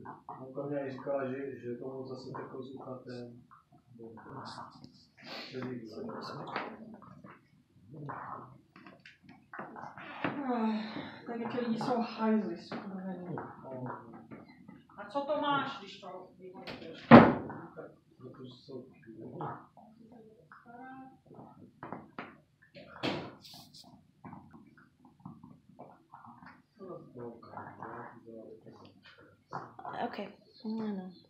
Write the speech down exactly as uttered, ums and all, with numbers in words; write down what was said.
Mamka mě říkala, že, že tomu zase takovou zuchatem. Tak jak lidi jsou hajzli, skurvení. A co to máš, když to vyhodíš? Protože jsou Okay. No, no.